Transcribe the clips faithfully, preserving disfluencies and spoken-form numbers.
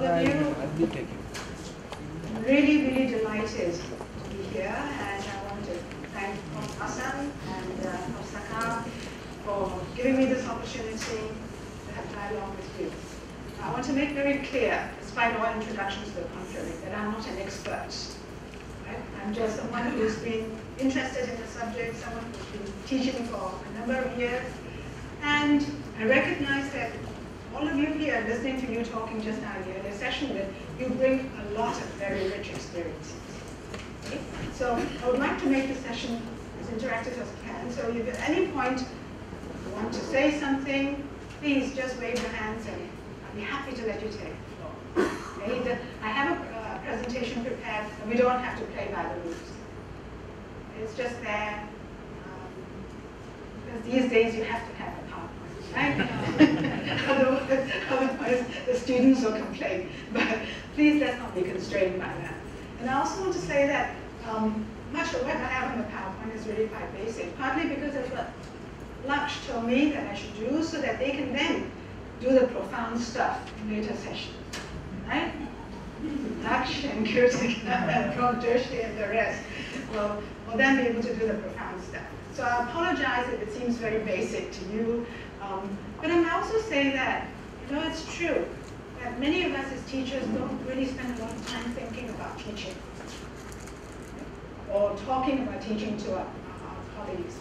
of you. I'll be taking. Really, really delighted to be here, and I want to thank Hassan and uh, Osaka for giving me this opportunity to have dialogue with you. I want to make very clear, despite all introductions to the contrary, that I'm not an expert. Right? I'm just someone who's been interested in the subject, someone who's been teaching for a number of years, and I recognize that all of you here, listening to you talking just now in the earlier session, that you bring a lot of very rich experiences. Okay? So I would like to make the session as interactive as I can. So if at any point you want to say something, please just wave your hands and I'll be happy to let you take the floor. Okay? The, I have a uh, presentation prepared, and we don't have to play by the rules. It's just there, um, because these days you have to have a PowerPoint. Right? otherwise, otherwise, the students will complain. But please, let's not be constrained by that. And I also want to say that um, much of what I have on the PowerPoint is really quite basic, partly because that's what Laksh told me that I should do, so that they can then do the profound stuff in later sessions. Right? Laksh and Kirtik and Prabhudarshi and the rest will, will then be able to do the profound stuff. So I apologize if it seems very basic to you. Um, but I also say that, you know, it's true that many of us as teachers don't really spend a lot of time thinking about teaching or talking about teaching to our, our colleagues.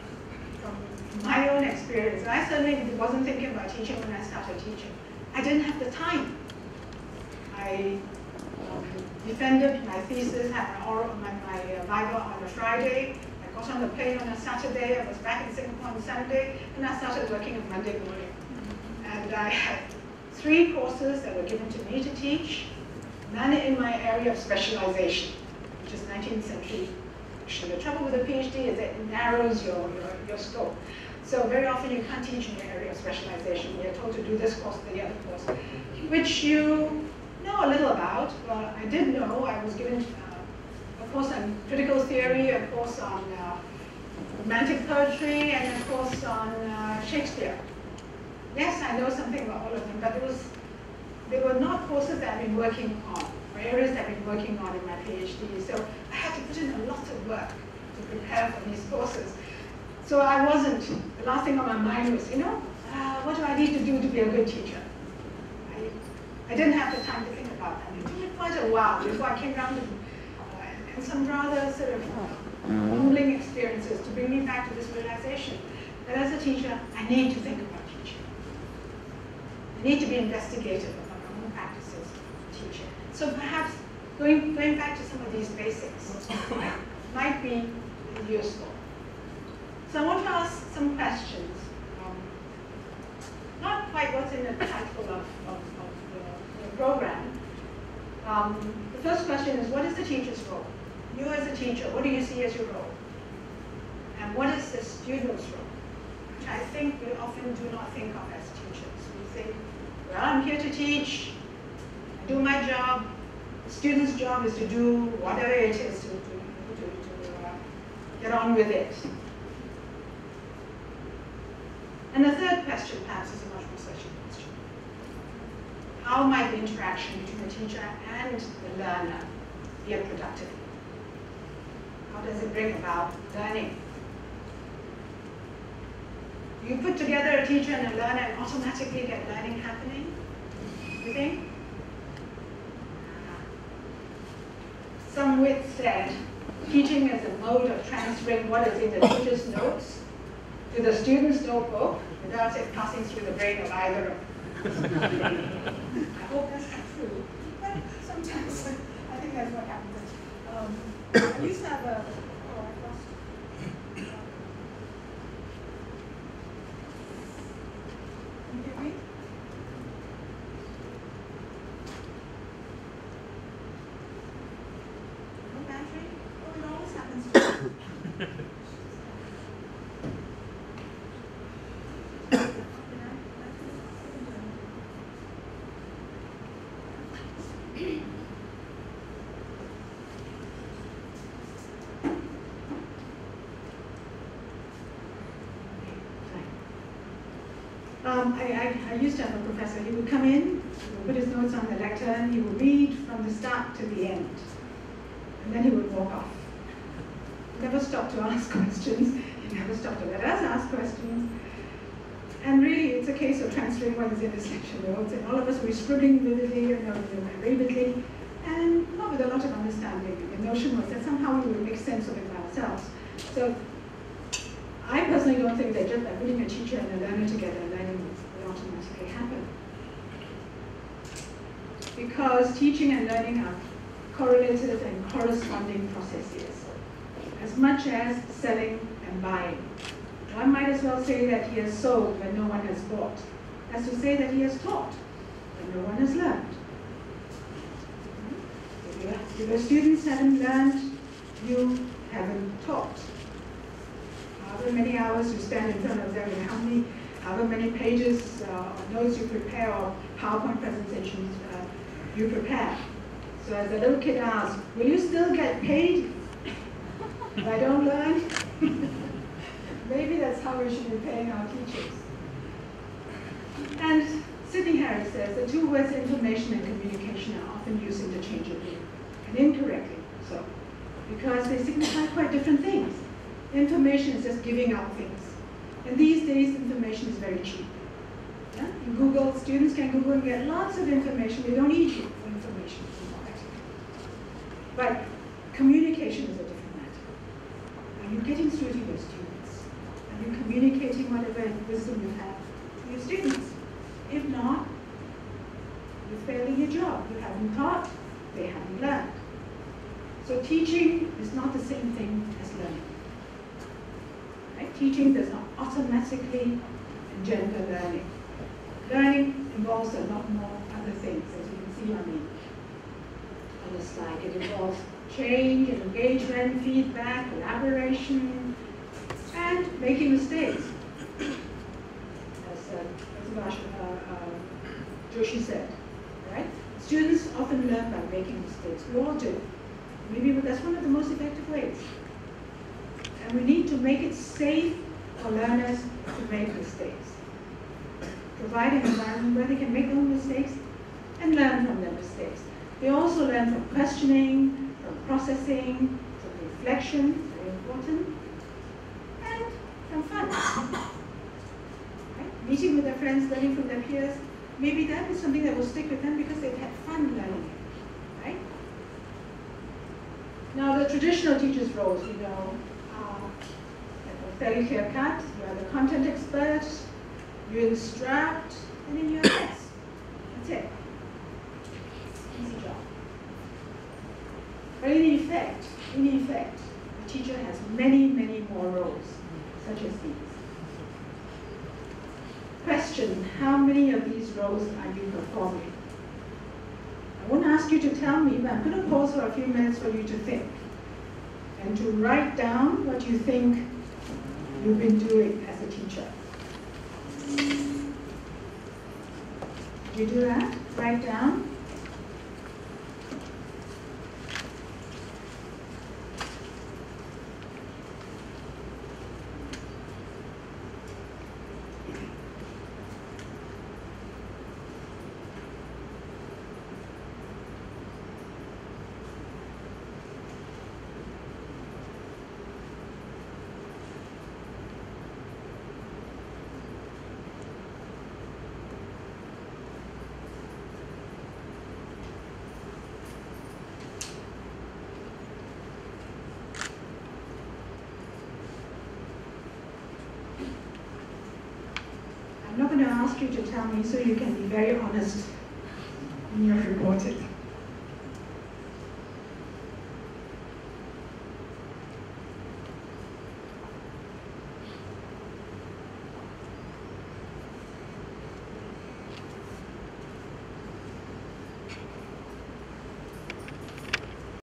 From my own experience, I certainly wasn't thinking about teaching when I started teaching. I didn't have the time. I um, defended my thesis, had my, oral, my, my uh, Bible on a Friday. I got on the plane on a Saturday, I was back in Singapore on Sunday, and I started working on Monday morning. And I had three courses that were given to me to teach, none in my area of specialization, which is nineteenth century. The trouble with a PhD is that it narrows your, your, your scope. So very often you can't teach in your area of specialization. You're told to do this course or the other course, which you know a little about. Well, I did know. I was given uh, a course on critical theory, a course on uh, romantic poetry, and a course on uh, Shakespeare. Yes, I know something about all of them, but it was, they were not courses that I've been working on, or areas that I've been working on in my PhD. So I had to put in a lot of work to prepare for these courses. So I wasn't, the last thing on my mind was, you know, uh, what do I need to do to be a good teacher? I, I didn't have the time to think about that. It took me quite a while before I came around to, uh, and some rather sort of humbling experiences to bring me back to this realization that as a teacher, I need to think about teaching. I need to be investigative about my own practices of teaching. So perhaps going, going back to some of these basics right, might be useful. So I want to ask some questions. Um, not quite what's in the title of, of, of the, the program. Um, the first question is, what is the teacher's role? You as a teacher, what do you see as your role? And what is the student's role? Which I think we often do not think of as teachers. We think, well, I'm here to teach, I do my job. The student's job is to do whatever it is to, to, to, to uh, get on with it. And the third question, perhaps, is a much more searching question. How might the interaction between the teacher and the learner be a productive one? How does it bring about learning? You put together a teacher and a learner and automatically get learning happening? You think? Some wit said, teaching is a mode of transferring what is in the teacher's notes to the student's notebook without it passing through the brain of either of them. I hope that's not true, but sometimes I think that's what happens. Um, I used to have a, oh, I lost it. Can you hear me? No battery? Oh, it always happens to me. Um, I, I, I used to have a professor. He would come in He would put his notes on the lectern, he would read from the start to the end, and then he would walk off. He never stopped to ask questions, he never stopped to let us ask questions. And really, it's a case of transferring what is in this lecture notes, and all of us were scribbling vividly and vividly, and not with a lot of understanding. The notion was that somehow we would make sense of it by ourselves. So I personally don't think that just by putting a teacher and a learner together, learning will automatically happen. Because teaching and learning are correlated and corresponding processes, as much as selling and buying. One might as well say that he has sold when no one has bought, as to say that he has taught when no one has learned. If your students haven't learned, you haven't taught. However many hours you spend in front of them, and how many, however many pages uh, of notes you prepare or PowerPoint presentations uh, you prepare. So as a little kid asks, will you still get paid if I don't learn? Maybe that's how we should be paying our teachers. And Sidney Harris says the two words information and communication are often used interchangeably, and incorrectly so, because they signify quite different things. Information is just giving out things. And these days, information is very cheap. Yeah? In Google, students can Google and get lots of information. They don't need you for information. But communication is a different matter. Are you getting through to your students? Are you communicating whatever wisdom you have to your students? If not, you're failing your job. You haven't taught, they haven't learned. So teaching is not the same thing as learning. Right? Teaching does not automatically engender learning. Learning involves a lot more other things, as you can see on the, on the slide. It involves change, engagement, feedback, collaboration, and making mistakes. As, uh, as Vash, uh, uh, Joshi said, right? Students often learn by making mistakes. We all do. Maybe that's one of the most effective ways. And we need to make it safe for learners to make mistakes. Provide an environment where they can make their own mistakes and learn from their mistakes. They also learn from questioning, from processing, from reflection, very important, and from fun. Right? Meeting with their friends, learning from their peers, maybe that is something that will stick with them because they've had fun learning it. Right? Now, the traditional teacher's roles, you know, are fairly clear cut. You are the content expert, you instruct, and then you assess. That's it. Easy job. But in effect, in effect, the teacher has many, many more roles, such as these. Question, how many of these roles are you performing? I won't ask you to tell me, but I'm going to pause for a few minutes for you to think and to write down what you think you've been doing as a teacher. Did you do that? Write down. I'm not going to ask you to tell me, so you can be very honest in your reporting.